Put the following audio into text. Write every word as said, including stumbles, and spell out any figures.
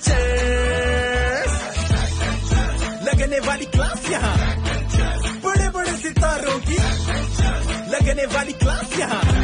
Adventures, लगने वाली class यहाँ, बड़े बड़े सितारों की लगने वाली क्लास यहाँ।